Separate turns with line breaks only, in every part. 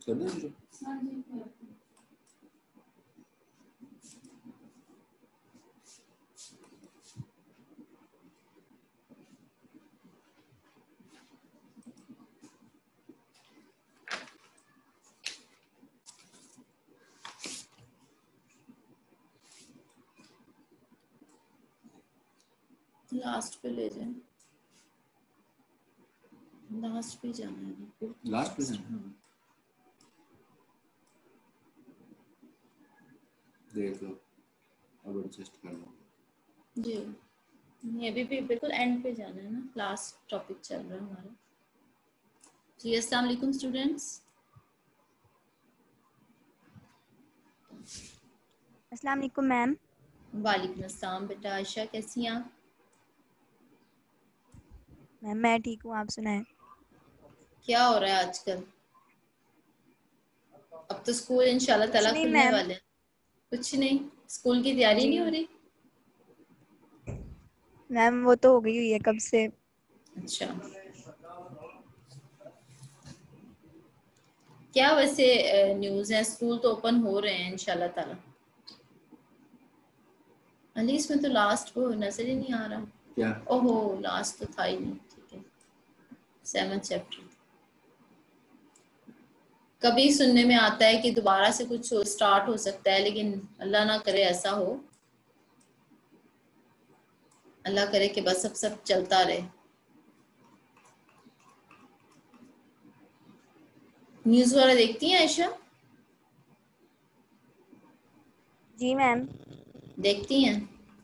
कर दो शुरू।
लास्ट पे ले जाए, लास्ट पे जाना है,
लास्ट पे जाना है। देख लो, अब एडजस्ट कर लो
जी। ये भी बिल्कुल एंड पे जाना है ना, लास्ट टॉपिक चल रहा है हमारा। जी अस्सलाम वालेकुम स्टूडेंट्स।
अस्सलाम वालेकुम मैम।
वालेकुम अस्सलाम बेटा। आयशा कैसी हैं आप?
मैम मैं ठीक हूँ, आप सुनाएं।
क्या हो रहा है आजकल? अब तो स्कूल इंशाल्लाह ताला
नहीं
खुलने
मैम।
वाले हैं। कुछ नहीं, स्कूल की तैयारी नहीं हो रही?
मैम वो तो हो गई हुई है कब से।
अच्छा, क्या वैसे न्यूज़ है? स्कूल तो ओपन हो रहे हैं इंशाल्लाह ताला। अली इसमें तो लास्ट को नजर ही नहीं आ रहा।
क्या?
ओहो, लास्ट तो था ही नहीं। ठीक है, 7th चैप्टर। कभी सुनने में आता है कि दोबारा से कुछ स्टार्ट हो सकता है, लेकिन अल्लाह ना करे ऐसा हो। अल्लाह करे कि बस सब चलता रहे। न्यूज़ वगैरह देखती हैं आयशा?
जी मैम।
देखती हैं?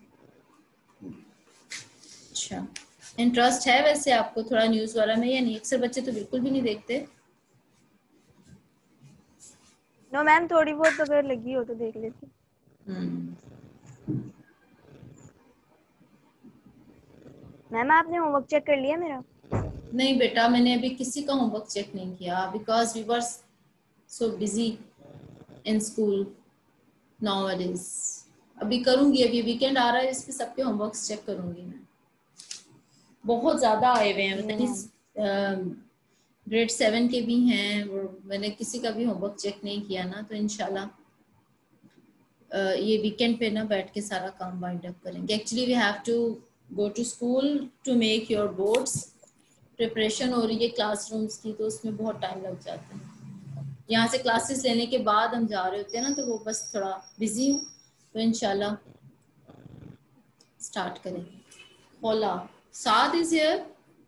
अच्छा, इंटरेस्ट है वैसे आपको थोड़ा न्यूज़ वाला में या नहीं? अक्सर बच्चे तो बिल्कुल भी नहीं देखते।
नो मैम, थोड़ी बहुत अगर लगी हो तो देख लेती। मैम आपने होमवर्क चेक कर लिया मेरा?
नहीं बेटा, मैंने अभी किसी का होमवर्क चेक नहीं किया because we were so busy in school nowadays. अभी करूंगी, अभी वीकेंड आ रहा है, इस पे सबके होमवर्क चेक करूंगी मैं। बहुत ज्यादा आए हुए हैं,
जी मैम।
मतलब ग्रेड 7 के भी हैं, और मैंने किसी का भी होमवर्क चेक नहीं किया ना, तो इंशाल्लाह ये वीकेंड पे ना बैठ के सारा काम वाइंड अप करेंगे। Actually we have to go to school to make your boards. Preparation हो रही है क्लासरूम्स की, तो उसमें बहुत टाइम लग जाता है। यहाँ से क्लासेस लेने के बाद हम जा रहे होते हैं ना, तो वो बस थोड़ा बिजी हूँ, तो इंशाल्लाह स्टार्ट करेंगे। होला Saad is here.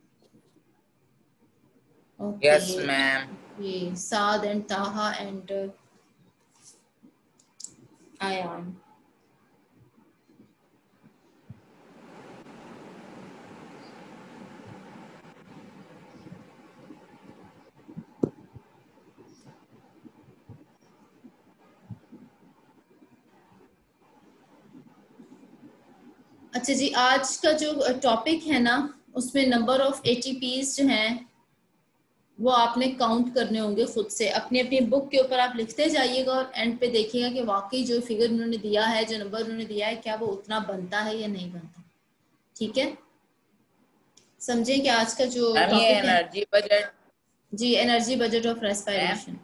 Okay,
Yes, ma'am.
ये साद एंड ताहा एंड आयान। अच्छा जी, आज का जो टॉपिक है ना, उसमें नंबर ऑफ ATPs जो हैं वो आपने काउंट करने होंगे खुद से। अपनी अपनी बुक के ऊपर आप लिखते जाइएगा और एंड पे देखिएगा कि वाकई जो फिगर उन्होंने दिया है, जो नंबर उन्होंने दिया है, क्या वो उतना बनता है या नहीं बनता। ठीक है, समझें कि आज का जो
मैम ये
टॉपिक है
एनर्जी बजट।
जी, energy budget of
ma'am
respiration,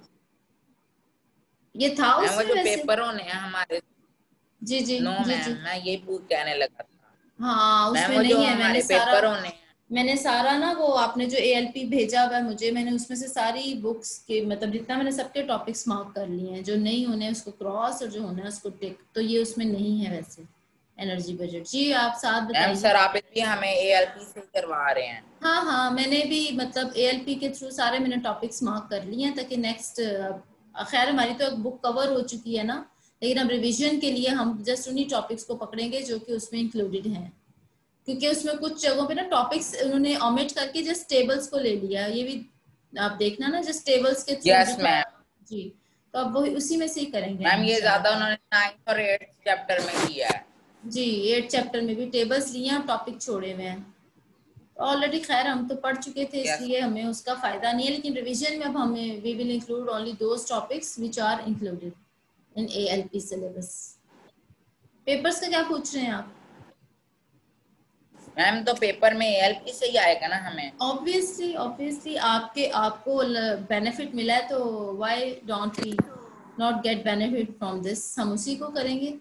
ये था
मैम वो
उसमें
जो
वैसे।
पेपर होने हैं हमारे।
जी जी
नो
जी
मैम,
जी,
मैं ये कहने लगा था।
हाँ
मैम
उसमें
वो जो
नहीं है।
हमारे पेपर होने हैं।
मैंने सारा ना, वो आपने जो ALP भेजा हुआ है मुझे, मैंने उसमें से सारी बुक्स के मतलब जितना मैंने सबके टॉपिक्स मार्क कर लिए हैं। जो नहीं होने उसको क्रॉस और जो होना है उसको टिक। तो ये उसमें नहीं है वैसे एनर्जी बजट। जी आप साथ
मैम
बताइए।
सर आप भी हमें ALP से करवा रहे हैं।
हाँ हाँ, मैंने भी मतलब ALP के थ्रू सारे मैंने टॉपिक्स मार्क कर लिए हैं, ताकि नेक्स्ट, खैर हमारी तो बुक कवर हो चुकी है ना, लेकिन अब रिविजन के लिए हम जस्ट उन्हीं टॉपिक्स को पकड़ेंगे जो कि उसमें इंक्लूडेड हैं। क्योंकि उसमें कुछ जगहों पे ना टॉपिक्स उन्होंने ओमिट करके जस्ट टेबल्स को ले लिया। ये भी आप देखना ना, जस्ट टेबल्स के थ्रू
यस मैम।
जी, तो अब वही उसी में से ही करेंगे
मैम
हम
ये ज्यादा
इंशाल्लाह।
उन्होंने 9th और 8th चैप्टर में किया है।
जी, 8th चैप्टर में भी टेबल्स लिए हैं और टॉपिक छोड़े हुए हैं। ऑलरेडी खैर हम तो पढ़ चुके थे,
यस
इसलिए हमें उसका फायदा नहीं है, लेकिन रिवीजन में अब हमें we will include only those topics which are included in ALP syllabus. Papers का क्या पूछ रहे हैं आप?
मैम तो पेपर में ALP से ही आएगा ना हमें।
ऑब्वियसली आपको बेनिफिट मिला है, तो why don't we not get benefit from this, हम उसी को करेंगे।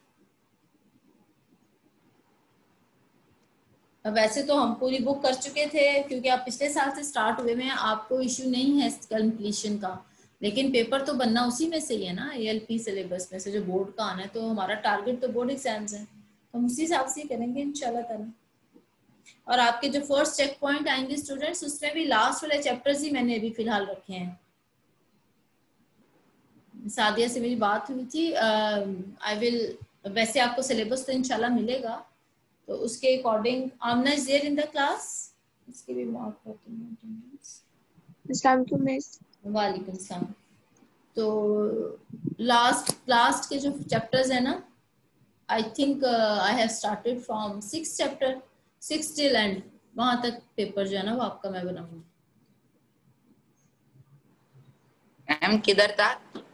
वैसे तो हम पूरी बुक कर चुके थे, क्योंकि आप पिछले साल से स्टार्ट हुए में, आपको इश्यू नहीं है कंप्लीशन का, लेकिन पेपर तो बनना उसी में से ही है ना, ALP सिलेबस में से जो बोर्ड का आना है। तो हमारा टारगेट तो बोर्ड एग्जाम्स है, तो हम उसी हिसाब से करेंगे इंशाल्लाह ताला। और आपके जो फर्स्ट चेक पॉइंट आएंगे स्टूडेंट्स, उसमें भी लास्ट वाले चैप्टर्स ही मैंने अभी फिलहाल रखे हैं। सादिया से मेरी बात हुई थी, आई विल, वैसे आपको सिलेबस तो इंशाल्लाह मिलेगा, तो उसके according Amna is there in the class, इसके भी मार्क करते हैं अटेंडेंस।
अस्सलाम वालेकुम मिस।
वालेकुम सलाम। तो लास्ट के जो चैप्टर्स है ना, I think I have started from 6 chapter, 6 till end, वहां तक पेपर जो है ना वो आपका मैं बनाऊंगी।
मैम किधर था?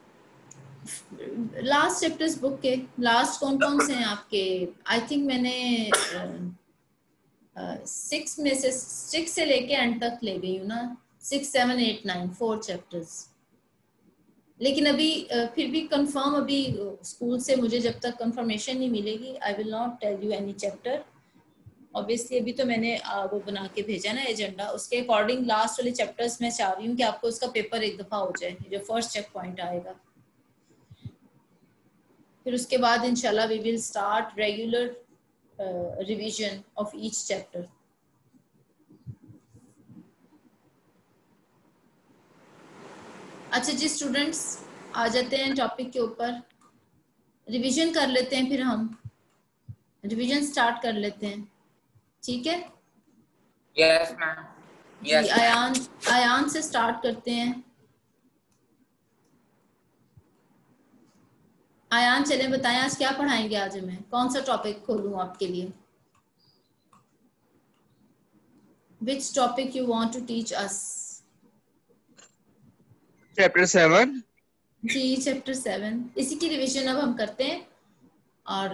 लास्ट चैप्टर्स बुक के लास्ट कौन कौन से हैं आपके? आई थिंक मैंने 6 से लेके एंड तक ले गई हूँ ना, 6, 7, 8, 9 4 चैप्टर्स। लेकिन अभी फिर भी कंफर्म, अभी स्कूल से मुझे जब तक कंफर्मेशन नहीं मिलेगी, I will not tell you any chapter. Obviously अभी तो मैंने वो बना के भेजा ना एजेंडा, उसके अकॉर्डिंग लास्ट वाले चैप्टर्स मैं चाह रही हूँ कि आपको उसका पेपर एक दफा हो जाए, जो फर्स्ट चेक पॉइंट आएगा। फिर उसके बाद इंशाल्लाह we will start regular revision of each chapter. अच्छा जी स्टूडेंट्स, आ जाते हैं टॉपिक के ऊपर, रिवीजन कर लेते हैं, फिर हम रिवीजन स्टार्ट कर लेते हैं, ठीक है?
Yes ma'am.
जी अयान से स्टार्ट करते हैं। अयान चले बताएं आज क्या पढ़ाएंगे, आज हमें कौन सा टॉपिक खोलूं आपके लिए? Which topic you want to teach us?
Chapter 7।
जी चैप्टर 7, इसी की रिवीजन अब हम करते हैं, और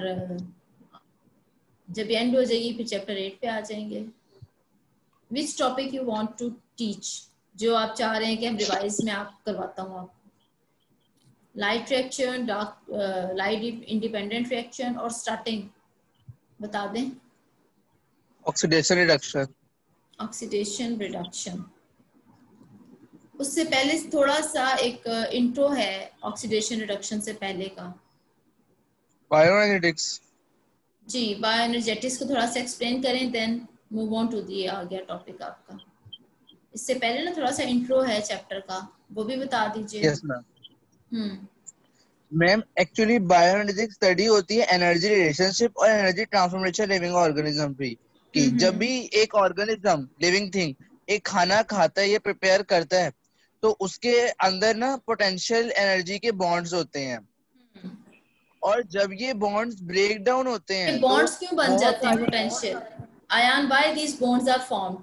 जब एंड हो जाएगी फिर चैप्टर 8 पे आ जाएंगे। Which topic you want to teach, जो आप चाह रहे हैं कि हम रिवाइज में आप करवाता हूँ आपको? Light reaction, dark, light independent reaction और स्टार्टिंग, बता दें।
Oxidation reduction.
Oxidation reduction. उससे पहले थोड़ा सा एक इंट्रो है ऑक्सीडेशन रिडक्शन से पहले का।
बायोएनर्जेटिक्स।
जी बायोएनर्जेटिक्स को थोड़ा सा एक्सप्लेन करें, then move on to the आ गया टॉपिक आपका। इससे पहले ना थोड़ा सा इंट्रो है चैप्टर का, वो भी बता दीजिए।
Yes ma'am. Ma'am actually bioenergetics study होती है एनर्जी रिलेशनशिप और एनर्जी ट्रांसफॉर्मेशन लिविंग ऑर्गेनिज्म की। जब भी एक ऑर्गेनिज्म लिविंग थिंग एक खाना खाता है, ये प्रिपेयर करता है, तो उसके अंदर ना पोटेंशियल एनर्जी के बॉन्ड्स होते हैं, और जब ये बॉन्ड्स ब्रेक डाउन होते
ये
हैं तो
बॉन्ड्स क्यों बन
बहुत
जाते हैं
सारी
पोटेंशियल? आयन, why these bonds are formed?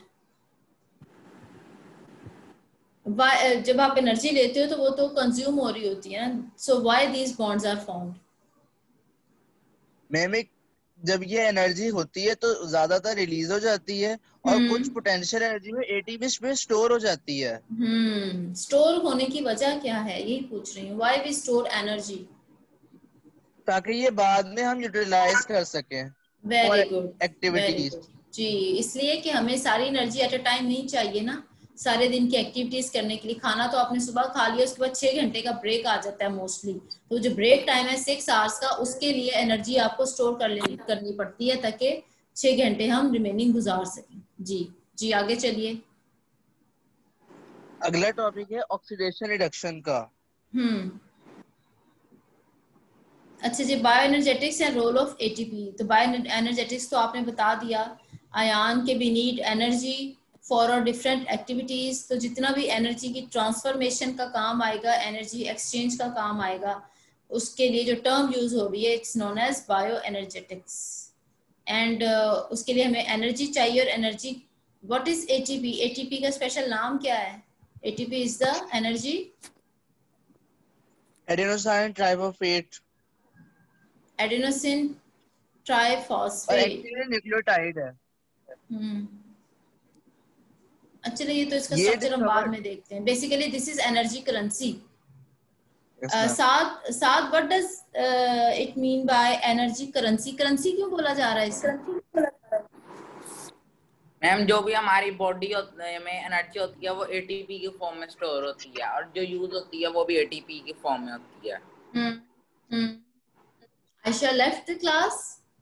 जब आप एनर्जी लेते हो तो वो तो कंज्यूम हो रही होती है ना, so why these bonds are formed?
Ma'am जब ये एनर्जी होती है तो ज्यादातर रिलीज हो जाती है, और कुछ पोटेंशियल एनर्जी में एटीपी में स्टोर हो जाती है।
स्टोर होने की वजह क्या है, यही पूछ रही हूँ, व्हाई वी स्टोर एनर्जी?
ताकि ये बाद में हम यूटिलाइज कर सकें
very
for
good, very
activities.
Good. जी इसलिए कि हमें सारी एनर्जी एट अ टाइम नहीं चाहिए ना, सारे दिन की एक्टिविटीज करने के लिए। खाना तो आपने सुबह खा लिया, उसके बाद 6 घंटे का ब्रेक आ जाता है मोस्टली, तो जो ब्रेक टाइम है 6 आवर्स का, उसके लिए एनर्जी आपको स्टोर करनी पड़ती है, ताकि 6 घंटे हम रिमेनिंग गुजार सकें। जी जी आगे चलिए।
अगला टॉपिक है ऑक्सीडेशन रिडक्शन का।
अच्छा जी, bio energetics and role of ATP. तो बायो एनर्जेटिक्स तो आपने बता दिया, आयन के भी नीड एनर्जी फॉर और डिफरेंट एक्टिविटीज। तो जितना भी एनर्जी की ट्रांसफॉर्मेशन का काम आएगा, एनर्जी एक्सचेंज का काम आएगा, उसके लिए जो टर्म यूज हो रही है it's known as bio energetics. And उसके लिए हमें एनर्जी चाहिए, और energy, what is ATP? ATP का स्पेशल नाम क्या है? ATP is the energy
adenosine triphosphate,
adenosine
और
ट्राइफॉस्फेट।
एक्चुअली न्यूक्लियोटाइड है।
अच्छा, ये तो इसका
ये
स्ट्रक्चर हम बाद
discovered-
में देखते हैं. Basically this is energy currency.
Yes, ma'am.
साथ what does it mean by energy currency? Currency क्यों बोला जा रहा है इसे?
मैम जो भी हमारी बॉडी में एनर्जी होती है वो एटीपी के फॉर्म में स्टोर होती है और जो यूज होती है वो भी एटीपी के फॉर्म में होती है.
Ayesha left the class.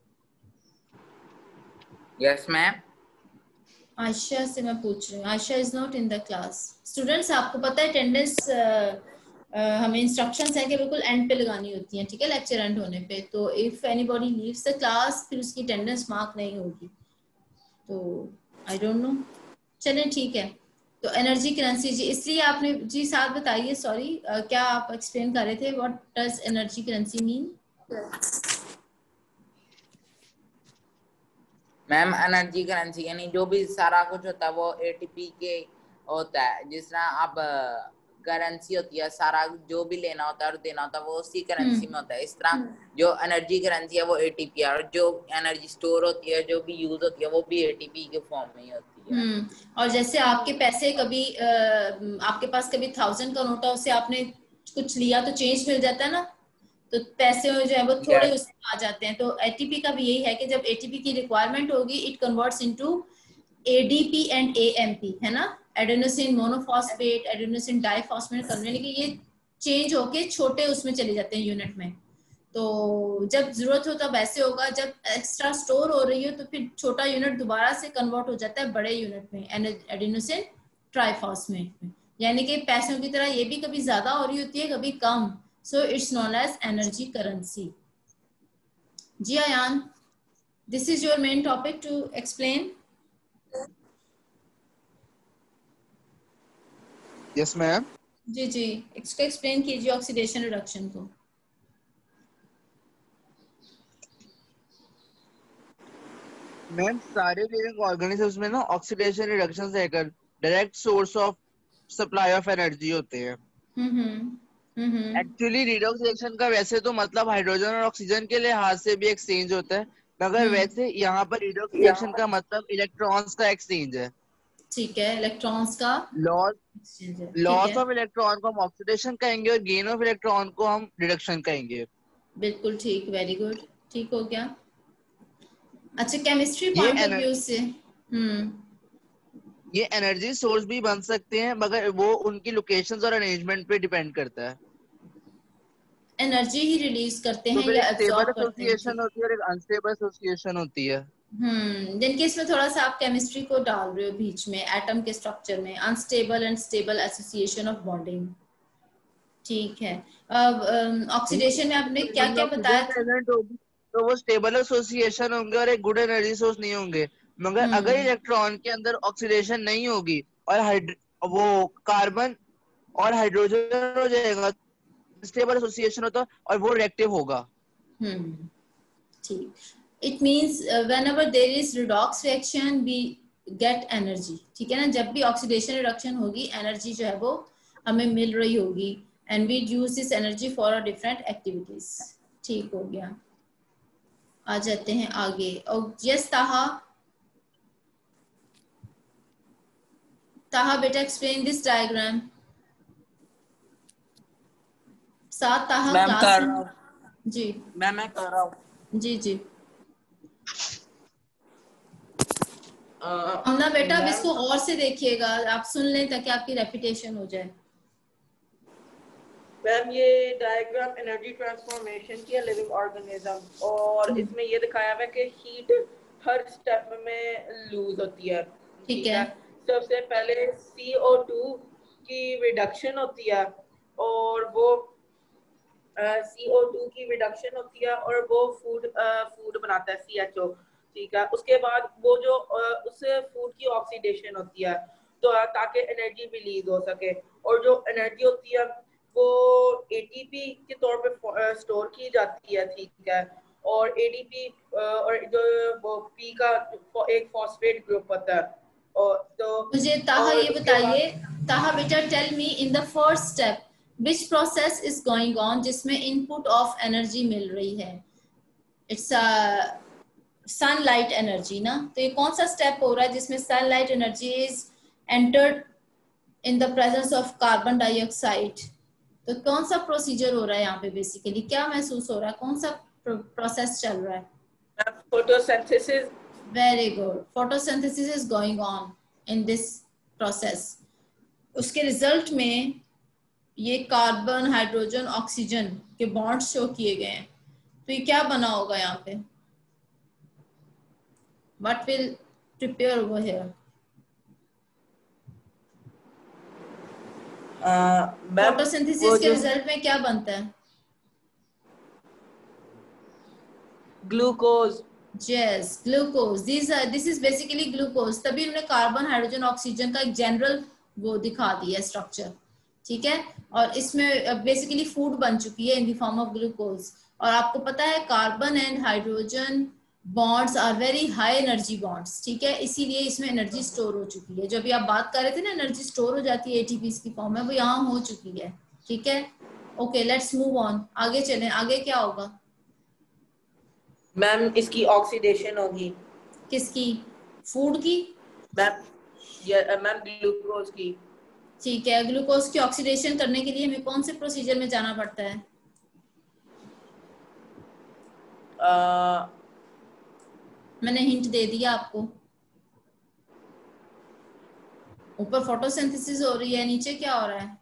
Yes ma'am.
Ayesha से मैं पूछ रही हूँ. Ayesha is not in the class. Students, आपको पता है अटेंडेंस हमें इंस्ट्रक्शंस हैं कि बिल्कुल एंड पे लगानी होती हैं, ठीक है, लेक्चर एंड होने पे. तो if anybody leaves the class फिर उसकी अटेंडेंस मार्क नहीं होगी. तो आई डोंट नो. चलें ठीक है. तो एनर्जी करेंसी जी, इसलिए आपने जी साथ बताइए. सॉरी, क्या आप एक्सप्लेन कर रहे थे? What does energy currency mean?
Ma'am energy currency यानी जो भी सारा कुछ होता है वो एटीपी के होता है. जिस तरह आप करेंसी होती है, सारा जो भी लेना होता है और देना होता है वो उसी करेंसी में होता है. इस तरह जो एनर्जी करेंसी है वो एटीपी है और जो एनर्जी स्टोर होती है, जो भी यूज होती है वो भी एटीपी के फॉर्म में ही होती है.
और जैसे आपके पैसे कभी आपके पास कभी 1000 का नोट है, उससे आपने कुछ लिया तो चेंज मिल जाता है ना, तो पैसे जो है वो थोड़े उसमें आ जाते हैं. तो एटीपी का भी यही है कि जब एटीपी की रिक्वायरमेंट होगी it converts into ADP and AMP, है ना, एडेनोसिन मोनोफॉस्फेट, एडेनोसिन डाइफॉस्फेट करने के ये चेंज होके छोटे उसमें चले जाते हैं यूनिट में. तो जब जरूरत हो तब ऐसे होगा, जब एक्स्ट्रा स्टोर हो रही हो तो फिर छोटा यूनिट दोबारा से कन्वर्ट हो जाता है बड़े यूनिट में, एडेनोसिन ट्राइफॉस्फेट में. यानी कि पैसों की तरह ये भी कभी ज्यादा हो रही होती है कभी कम. So it's known as energy currency. Ji Ayaan, this is your main topic to explain.
Yes, ma'am.
जी जी, इसको एक्सप्लेन कीजिए ऑक्सीडेशन रिडक्शन को.
मैम सारे लिविंग ऑर्गेनिजम्स में ना ऑक्सीडेशन रिडक्शन से लेकर direct source of supply of energy होते हैं. एक्चुअली रिडॉक्स रिएक्शन का वैसे तो मतलब हाइड्रोजन और ऑक्सीजन के लिहाज से भी एक्सचेंज होता है, मगर वैसे यहाँ पर रिडॉक्स रिएक्शन का मतलब इलेक्ट्रॉन्स का एक्सचेंज है.
ठीक है, इलेक्ट्रॉन्स का
लॉस ऑफ इलेक्ट्रॉन को हम ऑक्सीडेशन कहेंगे और गेन ऑफ इलेक्ट्रॉन को हम रिडक्शन कहेंगे.
बिल्कुल ठीक, वेरी गुड, ठीक हो गया. अच्छा, केमिस्ट्री पॉइंट ऑफ व्यू से
ये एनर्जी सोर्स भी बन सकते हैं, मगर वो उनकी लोकेशंस और अरेंजमेंट पे डिपेंड करता है.
एनर्जी ही रिलीज करते हैं
तो
या
स्टेबल
एब्जॉर्ब करते हैं.
एसोसिएशन होती है और एक अनस्टेबल एसोसिएशन होती है.
जिनके इसमें थोड़ा सा आप केमिस्ट्री को डाल रहे हो बीच में, एटम के स्ट्रक्चर में unstable and stable association of bonding. ठीक है. अब ऑक्सीडेशन में आपने क्या क्या बताया?
तो वो स्टेबल एसोसिएशन होंगे और एक गुड एनर्जी सोर्स नहीं होंगे. मगर अगर इलेक्ट्रॉन के अंदर ऑक्सीडेशन नहीं होगी और वो कार्बन और हाइड्रोजन हो जाएगा, स्टेबल एसोसिएशन होता और वो रिएक्टिव होगा.
ठीक. It means whenever there is redox reaction we get energy. ठीक है ना, जब भी ऑक्सीडेशन रिडक्शन होगी एनर्जी जो है वो हमें मिल रही होगी and we use this energy for a different activities. ठीक हो गया. आ जाते हैं आगे. और यस ताहा बेटा एक्सप्लेन दिस डायग्राम. साथ ताहा क्लास जी.
मैं कर रहा हूँ.
जी जी. हमना बेटा अब इसको और से देखिएगा, आप सुन लें ताकि आपकी रेपिटेशन हो जाए.
मैम ये डायग्राम एनर्जी ट्रांसफॉर्मेशन की है लिविंग ऑर्गेनिज्म, और इसमें ये दिखाया हुआ है कि हीट हर स्टेप में लूज होती है.
ठीक है.
सबसे पहले CO2 की रिडक्शन होती है और वो CO2 की रिडक्शन होती है और वो फूड बनाता है CHO. ठीक है. उसके बाद वो जो उस फूड की ऑक्सीडेशन होती है तो ताकि एनर्जी रिलीज हो सके, और जो एनर्जी होती है वो ATP के तौर पे स्टोर की जाती है. ठीक है. और ADP और जो वो P का एक फॉस्फेट ग्रुप होता है. और तो
मुझे ताहा ये बताइए, ताहा बेटा tell me in the first step which process is going on जिसमें इनपुट ऑफ एनर्जी मिल रही है. इट्स सनलाइट एनर्जी ना, तो ये कौन सा स्टेप हो रहा है जिसमें sunlight energy is entered in the presence of carbon dioxide? तो कौन सा प्रोसीजर हो रहा है यहाँ पे? बेसिकली क्या महसूस हो रहा है, कौन सा प्रोसेस चल रहा है?
Photosynthesis.
Very good, photosynthesis is going on in this process. उसके रिजल्ट में ये कार्बन, हाइड्रोजन, ऑक्सीजन के बॉन्ड शो किए गए हैं। तो ये क्या बना होगा यहाँ पे? What will prepare over here? Photosynthesis के रिजल्ट में क्या बनता है?
Glucose.
Yes, glucose. This is basically glucose. तभी उन्होंने कार्बन, हाइड्रोजन, ऑक्सीजन का एक जनरल वो दिखा दिया स्ट्रक्चर, ठीक है। और इसमें बेसिकली फूड बन चुकी है in the form of glucose. और आपको पता है carbon and hydrogen bonds are very high energy bonds, ठीक है, इसीलिए इसमें एनर्जी स्टोर हो चुकी है। जो अभी आप बात कर रहे थे ना, एनर्जी स्टोर हो जाती है एटीपीज की फॉर्म में, वो यहाँ हो चुकी है, ठीक है। ओके, लेट्स मूव ऑन, आगे चलें। आगे क्या होगा
मैम? इसकी ऑक्सीडेशन होगी।
किसकी? फूड की?
मैम ग्लूकोज की।
ठीक है, ग्लूकोज की ऑक्सीडेशन करने के लिए हमें कौन से प्रोसीजर में जाना पड़ता है? मैंने हिंट दे दिया आपको। ऊपर फोटोसिंथेसिस हो रही है, नीचे क्या हो रहा है?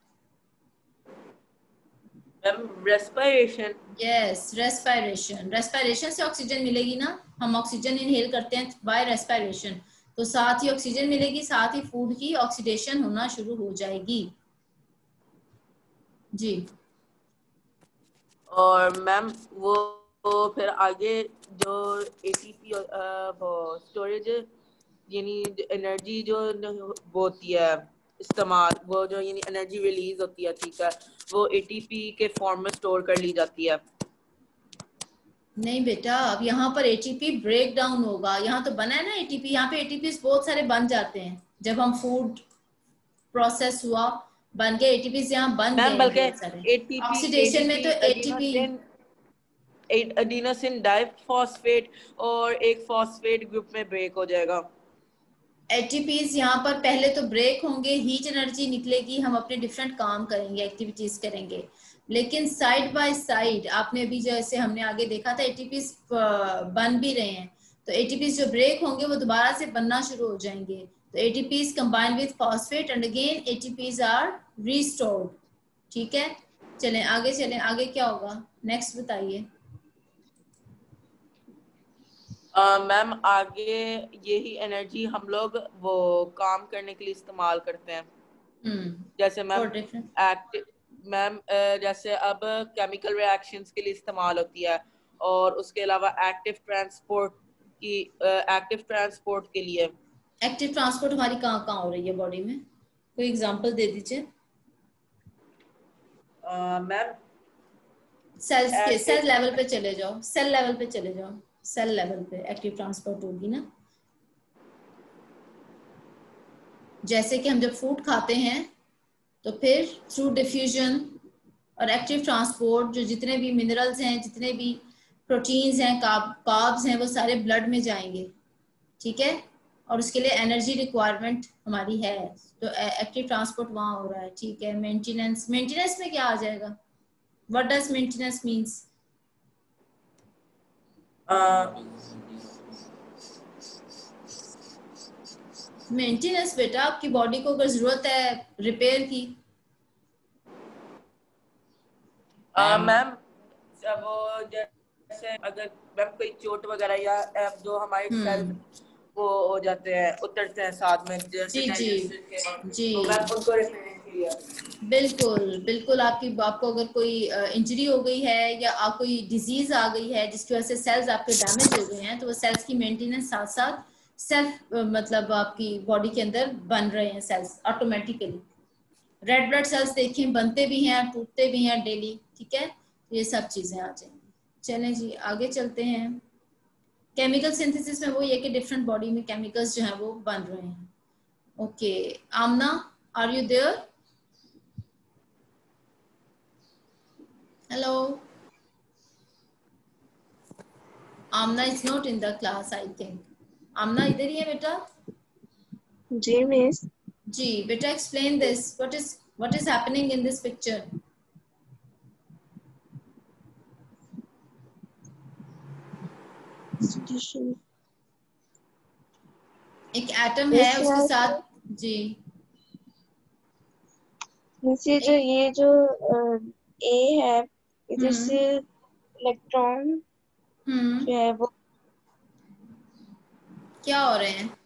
रेस्पिरेशन।
Yes, respiration. रेस्पिरेशन से ऑक्सीजन मिलेगी ना, हम ऑक्सीजन इनहेल करते हैं बाय रेस्पिरेशन, तो साथ ही ऑक्सीजन मिलेगी, साथ ही फूड की ऑक्सीडेशन होना शुरू हो जाएगी। जी।
और मैम वो फिर आगे जो एटीपी स्टोरेज यानी एनर्जी जो होती है इस्तेमाल, वो जो यानी एनर्जी रिलीज होती है, ठीक है, वो एटीपी के फॉर्म में स्टोर कर ली जाती है।
नहीं बेटा, अब यहाँ पर एटीपी ब्रेक डाउन होगा। यहाँ तो बना है ना एटीपी, यहाँ पे एटीपी बहुत सारे बन जाते हैं जब हम फूड प्रोसेस हुआ, बन गए एटीपी, यहाँ बन गए बहुत सारे। ऑक्सीडेशन में तो एटीपी
एडिनोसिन डाइफॉस्फेट और एक फॉस्फेट ग्रुप में ब्रेक हो जाएगा।
एटीपीज यहाँ पर पहले तो ब्रेक होंगे, हीट एनर्जी निकलेगी, हम अपने डिफरेंट काम करेंगे, एक्टिविटीज करेंगे, लेकिन साइड बाय साइड आपने अभी जैसे हमने आगे देखा था एटीपीज बन भी रहे हैं, तो एटीपीज जो ब्रेक होंगे वो दोबारा से बनना शुरू हो जाएंगे। तो ATPs combine with phosphate and again ATPs are restored, ठीक है। चलें आगे, चलें आगे, क्या होगा नेक्स्ट बताइए।
मैम आगे यही एनर्जी हम लोग वो काम करने के लिए इस्तेमाल करते हैं। जैसे मैम जैसे अब केमिकल रिएक्शंस के लिए इस्तेमाल होती है, और उसके अलावा एक्टिव ट्रांसपोर्ट के लिए।
एक्टिव ट्रांसपोर्ट हमारी कहाँ कहाँ हो रही है बॉडी में? कोई एग्जांपल दे दीजिए।
मैम
सेल्स के सेल लेवल पे चले जाओ, सेल लेवल पे चले जाओ, सेल लेवल पे एक्टिव ट्रांसपोर्ट होगी ना। जैसे कि हम जब फूड खाते हैं तो फिर थ्रू डिफ्यूजन और एक्टिव ट्रांसपोर्ट जो जितने भी मिनरल्स हैं, जितने भी प्रोटीन्स हैं, कार्ब्स हैं, वो सारे ब्लड में जाएंगे, ठीक है, और उसके लिए एनर्जी रिक्वायरमेंट हमारी है, तो एक्टिव ट्रांसपोर्ट वहाँ हो रहा है, ठीक है। मेंटेनेंस, मेंटेनेंस में क्या आ जाएगा? What does maintenance means? Maintenance बेटा आपकी बॉडी को अगर जरूरत है रिपेयर की।
मैम वो जैसे अगर मैम कोई चोट वगैरह या जो हमारे सेल्स वो हो जाते हैं, उतरते हैं साथ में, जैसे
जी
तो मैम उनको
बिल्कुल बिल्कुल, आपको अगर कोई इंजरी हो गई है या कोई डिजीज आ गई है जिसकी वजह से सेल्स आपके डैमेज हो गए हैं, तो वो सेल्स की मेंटेनेंस साथ साथ सेल्फ मतलब आपकी बॉडी के अंदर बन रहे हैं cells automatically. Red blood cells देखें बनते भी हैं, टूटते भी हैं डेली, ठीक है, ये सब चीजें आ जाएंगी। चलें जी आगे चलते हैं। केमिकल सिंथेसिस में वो ये कि डिफरेंट बॉडी में केमिकल्स जो हैं वो बन रहे हैं। Okay Amna, are you there? Hello Amna is not in the class I think. Amna इधर ही है बेटा?
जी मिस।
जी बेटा explain this, what is happening in this picture? एक एटम है उसके साथ जी
ये जो ए है इधर से इलेक्ट्रॉन जो है वो
क्या हो रहे हैं?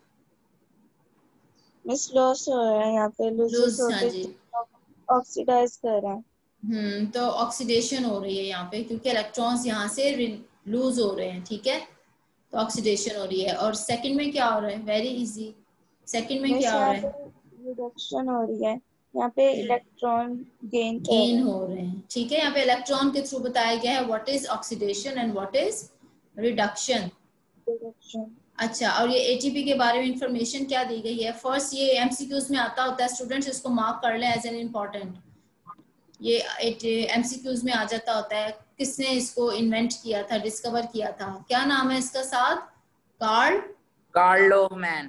मिस लॉस हो रहा है यहाँ पे, लूज
हाँ
होते
जी।
ऑक्सीडाइज कर रहा है।
तो ऑक्सीडेशन हो रही है यहाँ पे क्योंकि इलेक्ट्रॉन्स यहाँ से लूज हो रहे हैं, ठीक है, तो ऑक्सीडेशन हो रही है। और सेकंड में क्या हो रहा है? वेरी इजी, सेकंड में क्या हो रहा है?
रिडक्शन हो रही है, यहाँ पे इलेक्ट्रॉन गेन
हो रहे हैं, ठीक है। यहाँ पे इलेक्ट्रॉन के थ्रू बताया गया है what is oxidation and what is reduction. अच्छा, और ये एटीपी के बारे में इंफॉर्मेशन क्या दी गई है? फर्स्ट ये एमसीक्यूज में आता होता है, स्टूडेंट्स इसको मार्क कर लें एज एन इम्पोर्टेंट। ये एमसीक्यूज में आ जाता होता है। किसने इसको इन्वेंट किया था, डिस्कवर किया था? क्या नाम है इसका साथ? Karl
Lohman.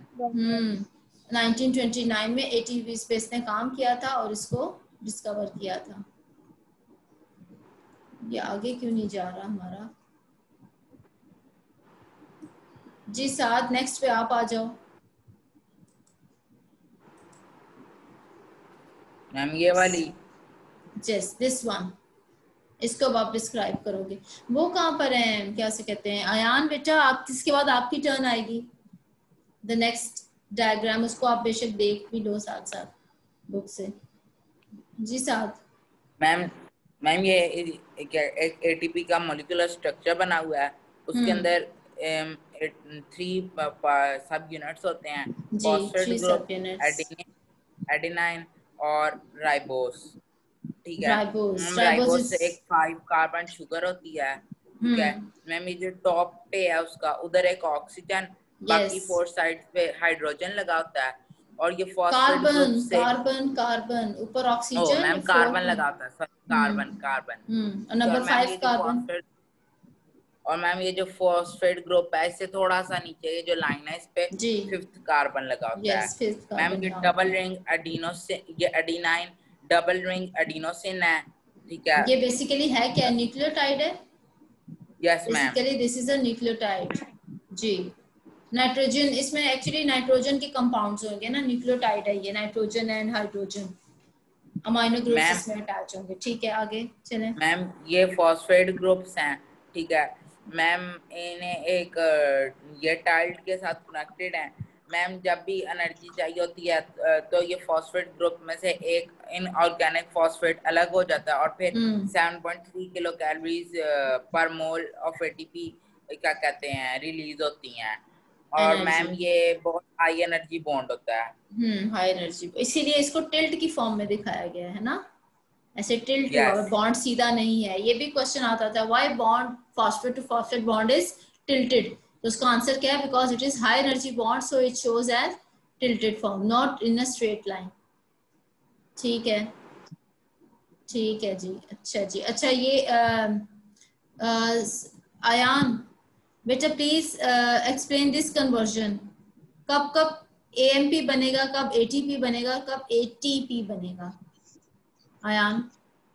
1929 में एटीपी पे इसने काम किया था और इसको डिस्कवर किया था। ये आगे क्यों नहीं जा रहा हमारा? जी साथ नेक्स्ट पे आप आ जाओ।
मैम ये वाली
जस्ट दिस वन, इसको अब आप डिस्क्राइब करोगे। वो कहाँ पर है, क्या से कहते हैं? अयान बेटा, आप इसके बाद आपकी टर्न आएगी। द नेक्स्ट डायग्राम उसको आप बेशक देख भी लो साथ साथ बुक से। जी साथ।
मैम ये एक एटीपी का मॉलिक्यूलर स्ट्रक्चर बना हुआ है, उसके अंदर 3 सब यूनिट्स होते हैं, फॉस्फेट ग्रुप, एडेनाइन और राइबोस, ठीक है। राइबोस से एक 5 कार्बन शुगर होती है, ठीक है मैम। ये जो टॉप पे है उसका उधर एक ऑक्सीजन, बाकी 4 साइड्स पे हाइड्रोजन लगा होता है। और ये फॉस्फेट ग्रुप से
कार्बन ऊपर ऑक्सीजन,
मैम कार्बन लगा होता है, कार्बन
नंबर 5 कार्बन।
और मैम ये जो फॉस्फेट ग्रुप है इससे थोड़ा सा नीचे ये जो लाइन है इस पे 5th कार्बन लगा होता है। मैम ये डबल रिंग एडिनोसिन, ये एडेनाइन डबल रिंग एडिनोसिन है, ठीक है।
ये बेसिकली है क्या? न्यूक्लियोटाइड है।
Yes ma'am,
basically this is a nucleotide जी। नाइट्रोजन, इसमें एक्चुअली नाइट्रोजन के कंपाउंड्स होंगे ना, न्यूक्लियोटाइड है ये, nitrogen and hydrogen amino groups इसमें अटैच होंगे, ठीक है। आगे चलें
मैम। ये फॉस्फेट ग्रुप्स हैं, ठीक है मैम। इन्हें एक ये टाइल्ड के साथ कनेक्टेड हैं मैम। जब भी एनर्जी चाहिए होती है तो ये फॉस्फेट ग्रुप में से एक इनऑर्गेनिक फॉस्फेट अलग हो जाता है और फिर 7.3 किलो कैलोरीज पर मोल ऑफ एटीपी क्या कहते हैं रिलीज होती हैं। और मैम ये बहुत हाई एनर्जी बॉन्ड होता है।
हाई एनर्जी, इसीलिए इसको टिल्ट की फॉर्म में दिखाया गया है ना, ऐसे टिल्ट हुआ, बॉन्ड सीधा नहीं है। ये भी क्वेश्चन आता था, why bond phosphate to phosphate bond is tilted, तो उसका आंसर क्या है? Because it is high energy bond so it shows as tilted form, not in a straight line, ठीक है। ठीक है जी, अच्छा जी। अच्छा ये अयान बेटा प्लीज एक्सप्लेन दिस कन्वर्जन। कब कब एएमपी बनेगा, कब एटीपी बनेगा, कब एटीपी बनेगा? अयान।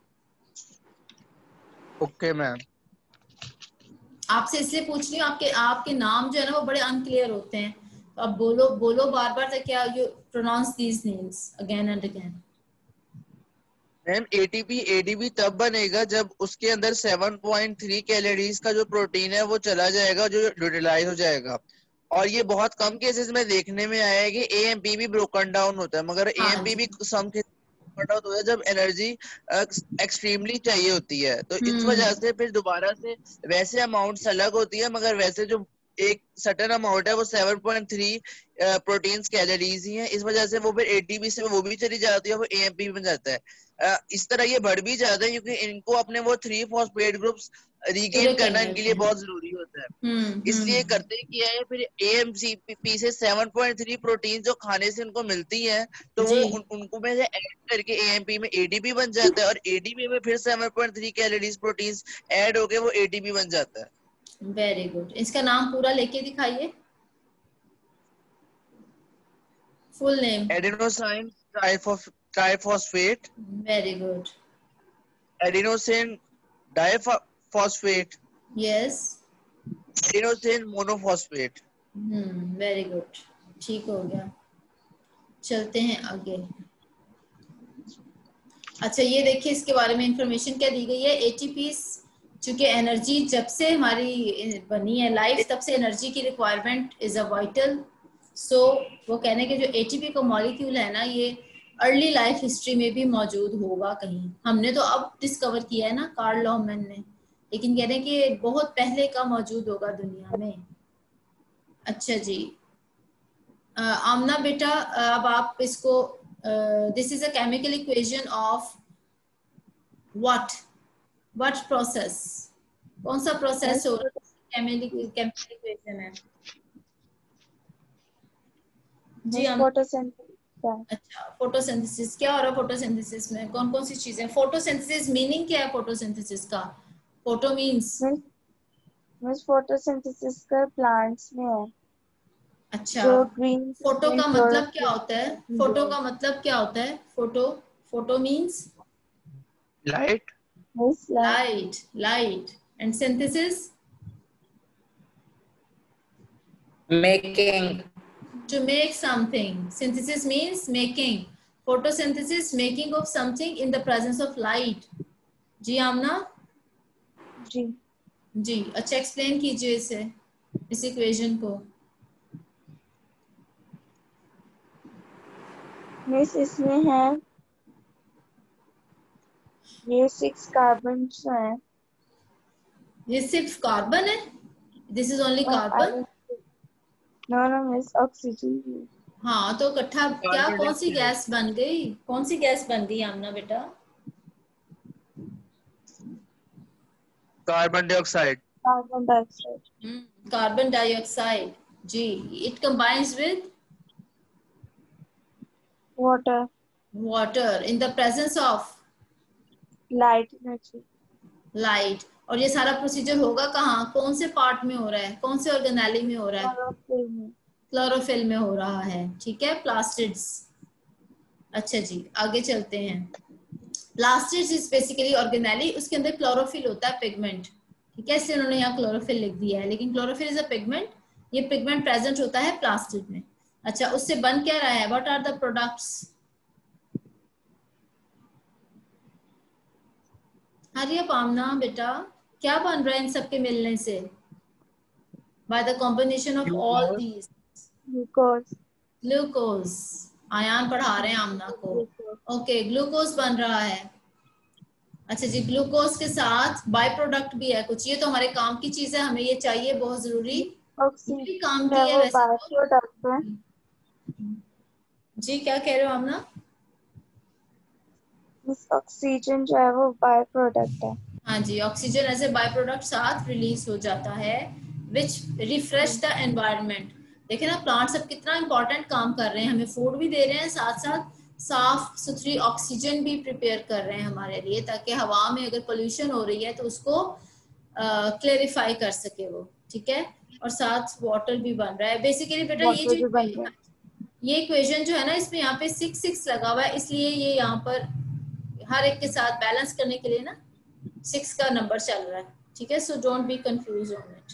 Okay ma'am.
आपसे इसलिए पूछ रही हूँ, आपके नाम जो है ना वो बड़े अनक्लियर होते हैं, तो आप बोलो बार बार तक क्या you pronounce these names again and again.
Ma'am ATP तब बनेगा जब उसके अंदर 7.3 कैलोरीज का जो प्रोटीन है वो चला जाएगा, जो यूटिलाइज हो जाएगा। और ये बहुत कम केसेस में देखने में आया है कि एएमपी भी ब्रोकन डाउन होता है, मगर एएमपी भी सम होता है जब एनर्जी एक्सट्रीमली चाहिए होती है। तो इस वजह से फिर दोबारा से वैसे अमाउंट्स अलग होती है, मगर वैसे जो एक सर्टेन अमाउंट है वो 7.3 प्रोटीन्स कैलोरीज ही है। इस वजह से वो फिर एटीपी से वो भी चली जाती है, वो एएमपी भी बन जाता है। इस तरह ये बढ़ भी जाता है क्योंकि इनको अपने वो 3 फॉस्फेट ग्रुप्स रिगेन करना इनके लिए बहुत जरूरी होता है। इसलिए करते क्या है, फिर एएमसीपी से 7.3 प्रोटीन जो खाने से उनको मिलती है तो वो उनको में से ऐड करके एएमपी में एटीपी बन जाता है, और एटीपी में फिर 7.3 कैलोरीज प्रोटीन्स ऐड होके वो एटीपी बन जाता है।
Very good. इसका नाम पूरा लेके दिखाइए, full name.
Adenosine triphosphate,
very good.
Adenosine diphosphate,
yes.
Adenosine monophosphate.
Very good, ठीक हो गया। चलते हैं आगे। अच्छा ये देखिए इसके बारे में इंफॉर्मेशन क्या दी गई है। एटीपी चूंकि एनर्जी जब से हमारी बनी है लाइफ तब से एनर्जी की requirement is a vital. So वो कहने के जो एटीपी का मॉलिक्यूल है ना, ये अर्ली लाइफ हिस्ट्री में भी मौजूद होगा कहीं। हमने तो अब डिस्कवर किया है ना, कार्ल लॉहमैन ने, लेकिन कह रहे हैं कि बहुत पहले का मौजूद होगा दुनिया में। अच्छा जी आमना बेटा, अब आप इसको this is a chemical equation of what process, कौन सा प्रोसेस हो रहा है? केमिकल इक्वेशन है जी हम। अच्छा फोटोसिंथेसिस क्या हो रहा है? फोटोसिंथेसिस में कौन कौन सी चीजें? फोटोसिंथेसिस मीनिंग क्या है फोटोसिंथेसिस का? फोटो मींस
फोटोसिंथेसिस का प्लांट्स में है।
अच्छा
जो ग्रीन
फोटो का मतलब क्या होता है? फोटो का मतलब क्या होता है? Photo means
light,
light and synthesis
making,
to make something. Synthesis means making. Photosynthesis making of something in the presence of light. जी आमना?
जी
जी अच्छा एक्सप्लेन कीजिए इस इक्वेशन को।
मिस इसमें है ये 6 कार्बन है।
ये सिर्फ कार्बन है? This is only carbon?
No miss oxygen.
हाँ तो इकट्ठा क्या कौन सी गैस बन गई? कौन सी गैस बन गई आमना बेटा?
Carbon dioxide.
कार्बन डाइऑक्साइड जी। It combines with water in the presence of
light energy.
Light. और ये सारा प्रोसीजर होगा कहाँ? कौन से पार्ट में हो रहा है? कौन से ऑर्गेनेली में हो रहा है? क्लोरोफिल में हो रहा है। ठीक है प्लास्टिड्स। अच्छा जी आगे चलते हैं। प्लास्टिड्स इज बेसिकली ऑर्गेनेली, उसके अंदर क्लोरोफिल होता है पिगमेंट। ठीक है इसलिए उन्होंने यहाँ क्लोरोफिल लिख दिया है, लेकिन क्लोरोफिल इज अ पिगमेंट। ये पिगमेंट प्रेजेंट होता है प्लास्टिड में। अच्छा उससे बन क्या रहा है? What are the products? Hurry up Amna बेटा, क्या बन रहा है इन सबके मिलने से? By the combination of all these glucose. Ayan पढ़ा रहे हैं आमना को। ओके ग्लूकोज बन रहा है। अच्छा जी ग्लूकोज के साथ बाय प्रोडक्ट भी है कुछ। ये तो हमारे काम की चीज है, हमें ये चाहिए बहुत जरूरी। भी काम की है वैसे तो। जी क्या कह रहे हो आमना?
ऑक्सीजन जो है वो बाय प्रोडक्ट है।
हाँ जी oxygen as a by product साथ रिलीज हो जाता है विच रिफ्रेश द एनवायरनमेंट। देखे ना प्लांट्स अब कितना इंपॉर्टेंट काम कर रहे हैं, हमें फूड भी दे रहे हैं, साथ साथ साफ सुथरी ऑक्सीजन भी प्रिपेयर कर रहे हैं हमारे लिए, ताकि हवा में अगर पोल्यूशन हो रही है तो उसको क्लेरिफाई कर सके वो। ठीक है और साथ वाटर भी बन रहा है बेसिकली बेटा। ये इक्वेशन जो है ना इसमें यहाँ पे 6 लगा हुआ है, इसलिए ये यहाँ पर हर एक के साथ बैलेंस करने के लिए ना 6 का नंबर चल रहा है। ठीक है so don't be confuse on it.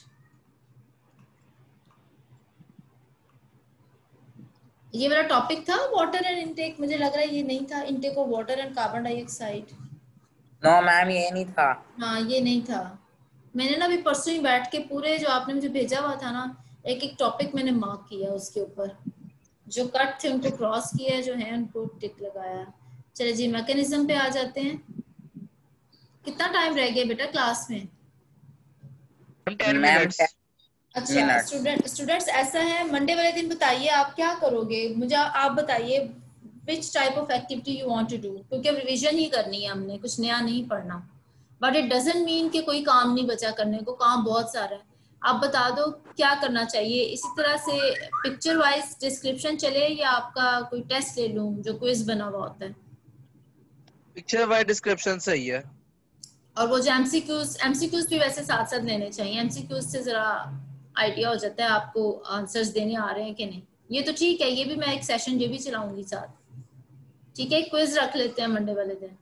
ये मेरा टॉपिक था वाटर एंड इनटेक। मुझे लग रहा है ये नहीं था intake of water and carbon dioxide.
No ma'am ये नहीं था।
हाँ ये नहीं था। मैंने ना अभी परसों ही बैठ के पूरे जो आपने मुझे भेजा हुआ था ना एक एक टॉपिक मैंने मार्क किया, उसके ऊपर जो कट थे उनको क्रॉस किया, जो है उनको टिक लगाया। चलिए जी मैकेनिज्म पे आ जाते हैं। कितना टाइम रह गया बेटा क्लास में?
10 मिनट्स।
अच्छा स्टूडेंट्स ऐसा है मंडे वाले दिन बताइए आप क्या करोगे। मुझे आप बताइए which type of activity you want to do, क्योंकि रिवीजन ही करनी है हमने, कुछ नया नहीं पढ़ना। बट इट डजंट मीन कि कोई काम नहीं बचा करने को, काम बहुत सारा है। आप बता दो क्या करना चाहिए। इसी तरह से पिक्चर वाइज डिस्क्रिप्शन चले या आपका कोई टेस्ट ले लूं जो क्विज बना हुआ होता है?
पिक्चर वाइज डिस्क्रिप्शन सही है।
और वो जो एमसीक्यूज भी वैसे साथ साथ लेने चाहिए। एमसीक्यूज से जरा आइडिया हो जाता है आपको आंसर्स देने आ रहे हैं कि नहीं। ये तो ठीक है, ये भी मैं एक सेशन ये भी चलाऊंगी साथ। ठीक है, क्विज रख लेते हैं मंडे वाले दिन।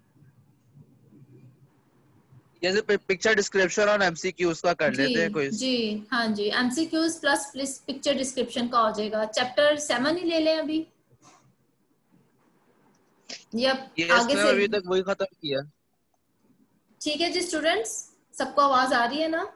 जैसे पिक्चर डिस्क्रिप्शन और एमसीक्यूज का कर लेते हैं क्विज।
जी हाँ जी, एमसीक्यूज प्लस पिक्चर डिस्क्रिप्शन का हो जाएगा। चैप्टर 7 ही ले लें अभी, या आगे से?
अभी तक वही खत्म किया।
ठीक है जी स्टूडेंट्स, सबको आवाज आ रही है ना?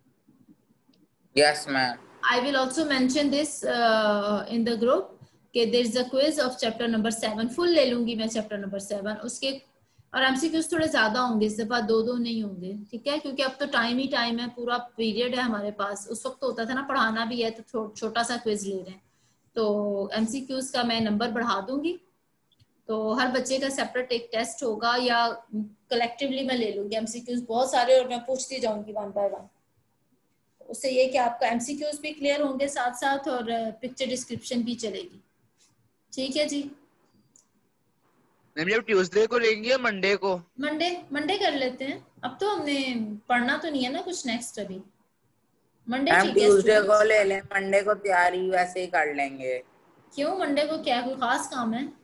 Yes ma'am.
I will also mention this in the group कि there is a quiz of chapter number 7। Full ले लूंगी मैं चैप्टर नंबर 7 उसके, और एमसीक्यूज थोड़े ज्यादा होंगे इस दफा, दो नहीं होंगे, ठीक है? क्योंकि अब तो टाइम ही टाइम है, पूरा पीरियड है हमारे पास। उस वक्त तो होता था ना पढ़ाना भी है तो छोटा सा क्विज ले रहे हैं, तो एमसीक्यूज का मैं नंबर बढ़ा दूंगी। तो हर बच्चे का सेपरेट एक टेस्ट होगा, या कलेक्टिवली मैं ले लूंगी एमसीक्यूज बहुत सारे और मैं पूछती जाऊंगी वन बाय वन। उससे ये कि आपका एमसीक्यूज भी क्लियर होंगे साथ साथ, और पिक्चर डिस्क्रिप्शन भी चलेगी। ठीक है जी।
मैम जब ट्यूसडे को लेंगे या मंडे को?
मंडे कर लेते हैं। अब तो हमने पढ़ना तो नहीं है ना कुछ नेक्स्ट अभी। मंडे
हम
ठीक है।
ट्यूसडे को ले लें, मंडे को तैयारी वैसे ही कर लेंगे।
क्यों, मंडे को क्या कोई खास काम है?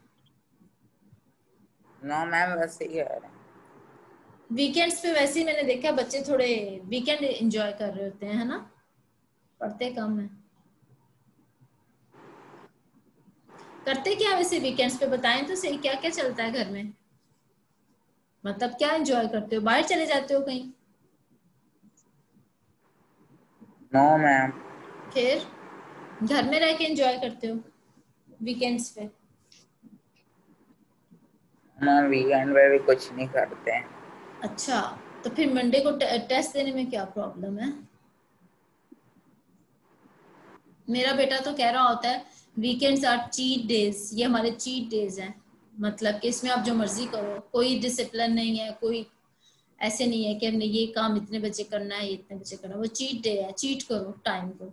नो मैम, वैसे ही है।
वीकेंड्स पे वैसे ही मैंने देखा बच्चे थोड़े वीकेंड एंजॉय कर रहे होते हैं, है ना? पढ़ते कम है। करते क्या वैसे वीकेंड्स पे, बताएं तो सही, क्या क्या चलता है घर में? मतलब क्या एंजॉय करते हो? बाहर चले जाते हो कहीं?
No ma'am.
फिर घर में रह के एंजॉय करते हो वीकेंड्स पे?
मैम वीकेंड पे भी कुछ नहीं करते हैं।
अच्छा, तो फिर मंडे को टेस्ट देने में क्या प्रॉब्लम है? मेरा बेटा तो कह रहा होता है वीकेंड्स आर चीट डेज, ये हमारे चीट डेज हैं। मतलब कि इसमें आप जो मर्जी करो, कोई डिसिप्लिन नहीं है, कोई ऐसे नहीं है कि हमने ये काम इतने बजे करना है, इतने बजे करना है। वो चीट डे है, चीट करो टाइम को।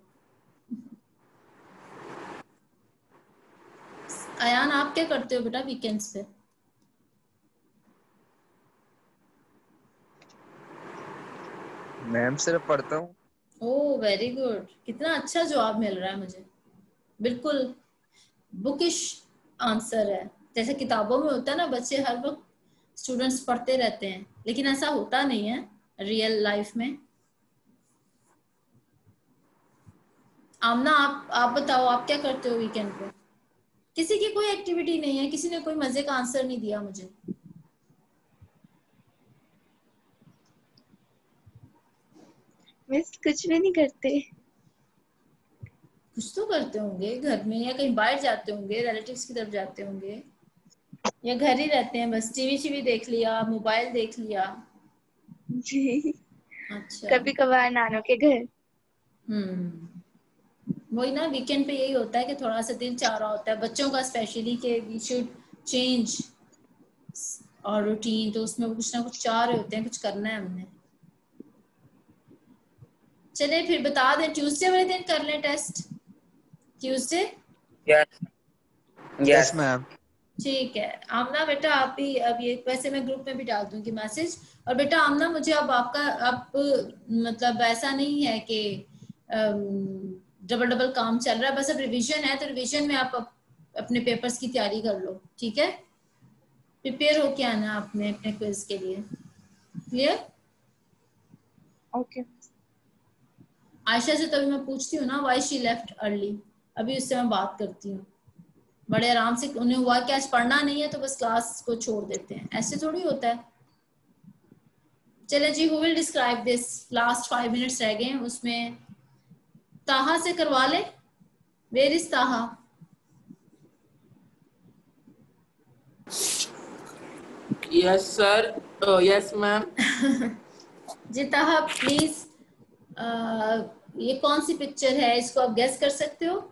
अयान आप क्या करते हो बेटा वीकेंड्स पे?
मैम सिर्फ पढ़ता हूँ।
ओह वेरी गुड, कितना अच्छा जवाब मिल रहा है मुझे। बिल्कुल बुकिश आंसर है। जैसे किताबों में होता है ना, बच्चे हर वक्त स्टूडेंट्स पढ़ते रहते हैं, लेकिन ऐसा होता नहीं है रियल लाइफ में। आमना आप बताओ, आप क्या करते हो वीकेंड पे? किसी की कोई एक्टिविटी नहीं है, किसी ने कोई मजे का आंसर नहीं दिया मुझे।
मिस कुछ भी नहीं करते।
कुछ तो करते होंगे घर में, या कहीं बाहर जाते होंगे, रिलेटिव्स की तरफ जाते होंगे, या घर ही रहते हैं बस, टीवी देख लिया, मोबाइल देख लिया।
जी,
अच्छा,
कभी कभार नानों के घर।
वही ना, वीकेंड पे यही होता है कि थोड़ा सा दिल चाह रहा होता है बच्चों का स्पेशली कि we should change our routine, तो उसमें वो कुछ ना कुछ चाह रहे होते हैं, कुछ करना है हमने। चले फिर बता दें, ट्यूसडे वाले दिन कर लें टेस्ट। ट्यूसडे?
Yes ma'am.
ठीक है आमना बेटा, आप भी अब ये वैसे मैं ग्रुप में भी डाल दूंगी मैसेज। और बेटा आमना, मुझे अब आपका अब मतलब ऐसा नहीं है कि डबल काम चल रहा है, बस अब रिवीजन है, तो रिवीजन में आप अपने पेपर्स की तैयारी कर लो, ठीक है? प्रिपेयर होके आना आपने अपने क्विज के लिए। क्लियर?
ओके।
आयशा से तो अभी मैं पूछती हूँ ना, व्हाई शी लेफ्ट अर्ली, अभी उससे मैं बात करती हूँ। बड़े आराम से, उन्हें हुआ कि आज पढ़ना नहीं है तो बस क्लास को छोड़ देते हैं, ऐसे थोड़ी होता है। चले जी, who will describe this? Last 5 minutes रह गए, उसमें ताहा से करवा ले। Where is Taha?
Yes sir, yes ma'am.
जी ताहा प्लीज, ये कौन सी पिक्चर है, इसको आप गेस कर सकते हो?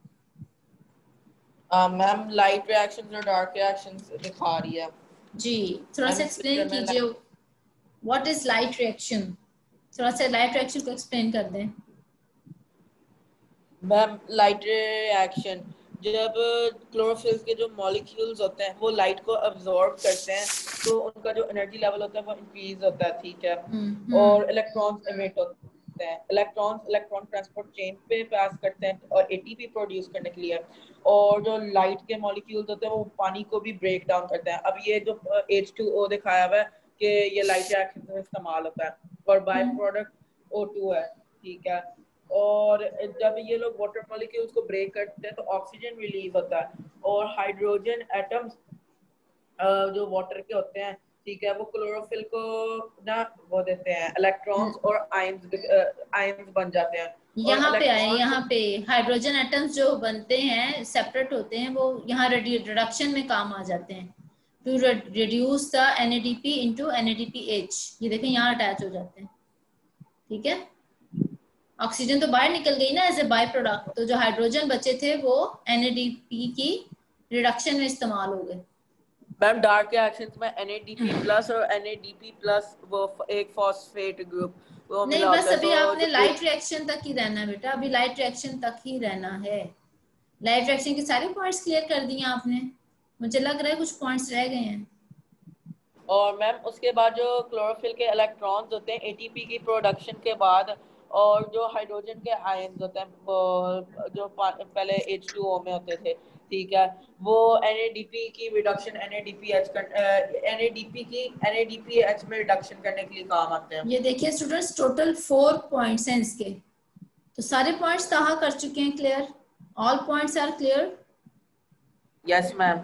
मैम लाइट रिएक्शंस और डार्क रिएक्शंस दिखा रही है
जी, थोड़ा सा एक्सप्लेन कीजिए, व्हाट इज लाइट रिएक्शन? थोड़ा सा लाइट रिएक्शन को एक्सप्लेन कर दें।
मैम। लाइट रिएक्शन जब क्लोरोफिल के जो मॉलिक्यूल्स होते हैं वो लाइट को अब्सॉर्ब करते हैं तो उनका जो एनर्जी लेवल होता है वो इंक्रीज होता है, ठीक है। और इलेक्ट्रॉन्स एमिट होते हैं, इलेक्ट्रॉन्स इलेक्ट्रॉन ट्रांसपोर्ट चेन पे पास करते हैं और एटीपी प्रोड्यूस करने के लिए। और जो लाइट के मॉलिक्यूल्स होते हैं वो पानी को भी ब्रेक डाउन करते हैं। अब ये जो H2O दिखाया हुआ है कि ये लाइट रिएक्शन में इस्तेमाल होता है और बाय प्रोडक्ट O2 है, ठीक है। और जब ये लोग वाटर मॉलिक्यूल्स को ब्रेक करते हैं तो ऑक्सीजन रिलीज होता है और हाइड्रोजन एटम्स जो वाटर के होते हैं, ठीक है, वो क्लोरोफिल को ना वो देते हैं इलेक्ट्रॉन्स और आयंस बन जाते हैं।
यहाँ पे आए, यहाँ पे हाइड्रोजन एटम्स जो बनते हैं सेपरेट होते हैं, वो यहाँ रिडक्शन में काम आ जाते हैं, to reduce the NADP into NADPH। ये देखें यहाँ अटैच हो जाते हैं, ठीक है। ऑक्सीजन तो बाहर निकल गई ना एज ए बाय प्रोडक्ट, तो जो हाइड्रोजन बचे थे वो NADP की रिडक्शन में इस्तेमाल हो गए।
मैम डार्क रिएक्शंस में NADP+ और NADP+ वो एक फॉस्फेट ग्रुप वो
नहीं,
मिला
बस
होता है।
अभी
तो
आपने लाइट रिएक्शन तक ही रहना है बेटा, अभी लाइट रिएक्शन तक ही रहना है। लाइट रिएक्शन के सारे पॉइंट्स क्लियर कर दिए आपने, मुझे लग रहा है कुछ पॉइंट्स रह गए हैं।
और मैम उसके बाद जो क्लोरोफिल के इलेक्ट्रॉन्स होते हैं ATP की प्रोडक्शन के बाद, और जो हाइड्रोजन के आयंस होते हैं जो पहले H2O में होते थे, ठीक है, वो NADP की रिडक्शन NADPH में रिडक्शन करने के लिए काम आते हैं।
ये देखिए स्टूडेंट्स, टोटल 4 पॉइंट्स हैं इसके, तो सारे पॉइंट्स ताहा कर चुके हैं clear. All points are clear?
Yes ma'am.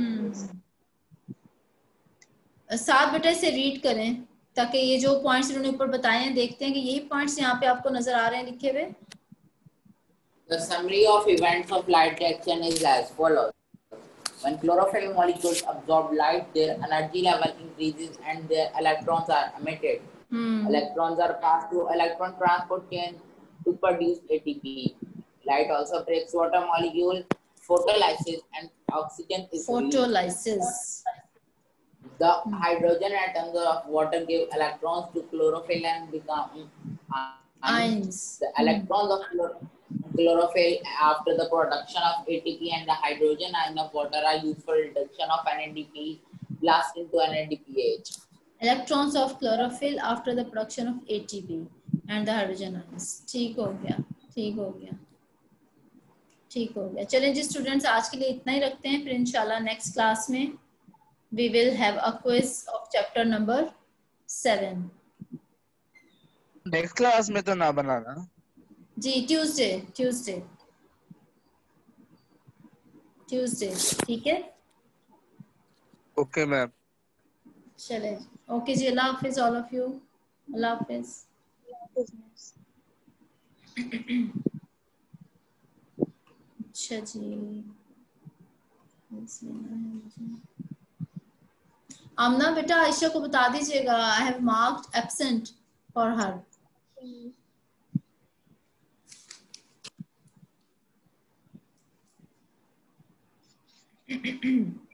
साथ बेटा इसे रीड करें ताकि ये जो पॉइंट्स इन्होंने ऊपर बताए हैं, देखते हैं कि यही पॉइंट्स यहाँ पे आपको नजर आ रहे हैं लिखे हुए।
The summary of events of light reaction is as follows. When chlorophyll molecules absorb light, their energy level increases and their electrons are emitted. Electrons are passed through electron transport chain to produce ATP. Light also breaks water molecule, photolysis, and oxygen is
Photolysis.
The hydrogen atoms of water give electrons to chlorophyll and become ions. The electrons of chlorophyll after the production of ATP and the hydrogen ion of water are used for reduction of NADP plus into NADPH.
Electrons of chlorophyll after the production of ATP and the hydrogen ions. ठीक हो गया, ठीक हो गया, ठीक हो गया। चलें जी स्टूडेंट्स, आज के लिए इतना ही रखते हैं, फिर इंशाल्लाह नेक्स्ट क्लास में we will have a quiz of chapter number 7.
Next class में तो ना बनाना
जी, ट्यूसडे, ठीक है।
Okay ma'am.
चले, ओके जी, अल्लाह हाफिज ऑल ऑफ यू, अल्लाह हाफिज। अच्छा जी, आमना बेटा आयशा को बता दीजिएगा, I have marked absent for her.